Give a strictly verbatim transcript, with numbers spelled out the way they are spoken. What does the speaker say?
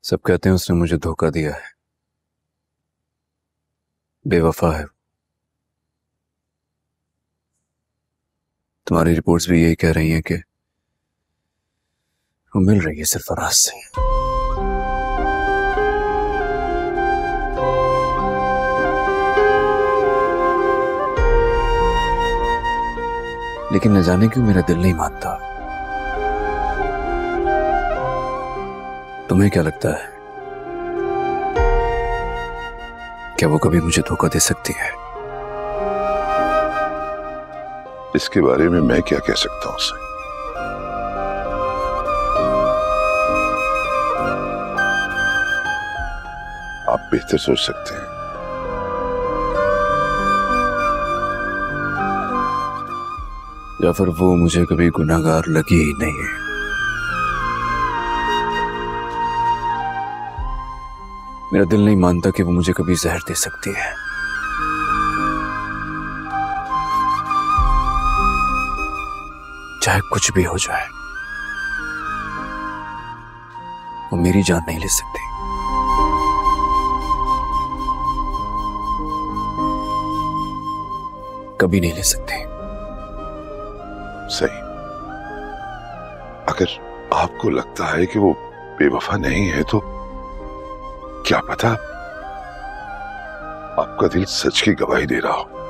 सब कहते हैं उसने मुझे धोखा दिया है, बेवफा है। तुम्हारी रिपोर्ट्स भी यही कह रही हैं कि वो मिल रही है सिर्फ फराज से। लेकिन न जाने क्यों मेरा दिल नहीं मानता। तुम्हें क्या लगता है, क्या वो कभी मुझे धोखा दे सकती है? इसके बारे में मैं क्या कह सकता हूं उसे? आप बेहतर सोच सकते हैं। या फिर वो मुझे कभी गुनाहगार लगी ही नहीं है। मेरा दिल नहीं मानता कि वो मुझे कभी जहर दे सकती है। चाहे कुछ भी हो जाए, वो मेरी जान नहीं ले सकती। कभी नहीं ले सकती। सही। अगर आपको लगता है कि वो बेवफा नहीं है तो क्या पता आपका दिल सच की गवाही दे रहा हो।